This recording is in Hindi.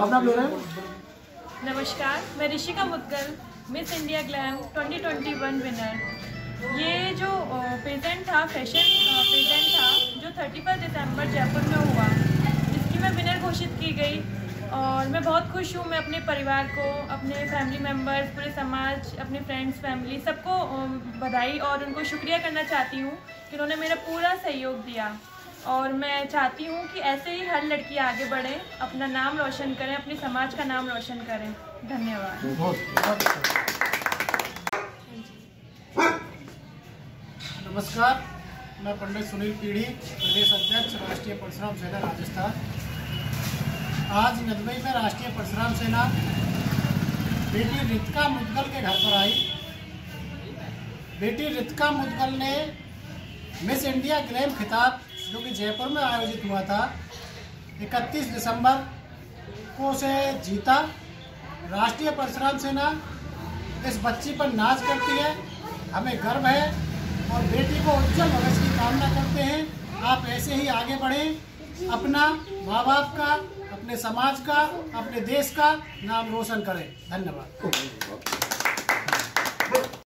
नाम ले रहे हैं? नमस्कार, मैं Rishika Mudgal, Miss India Glam 2021 winner. ये जो प्रेजेंट था, फैशन प्रेजेंट था, जो 31 दिसंबर जयपुर में हुआ, इसकी मैं विनर घोषित की गई और मैं बहुत खुश हूँ। मैं अपने परिवार को, अपने फैमिली मेम्बर्स, पूरे समाज, अपने फ्रेंड्स, फैमिली सबको बधाई और उनको शुक्रिया करना चाहती हूँ कि उन्होंने मेरा पूरा सहयोग दिया। और मैं चाहती हूँ कि ऐसे ही हर लड़की आगे बढ़े, अपना नाम रोशन करें, अपने समाज का नाम रोशन करें। धन्यवाद। नमस्कार, मैं पंडित सुनील पीढ़ी, प्रदेश अध्यक्ष राष्ट्रीय परशुराम सेना राजस्थान। आज नदबई में राष्ट्रीय परशुराम सेना बेटी रितिका मुद्गल के घर पर आई। बेटी रितिका मुद्गल ने मिस इंडिया ग्लैम खिताब, जो कि जयपुर में आयोजित हुआ था, 31 दिसंबर को उसे जीता। राष्ट्रीय परशुराम सेना इस बच्ची पर नाज करती है, हमें गर्व है और बेटी को उज्जवल भविष्य की कामना करते हैं। आप ऐसे ही आगे बढ़ें, अपना, माँ बाप का, अपने समाज का, अपने देश का नाम रोशन करें। धन्यवाद।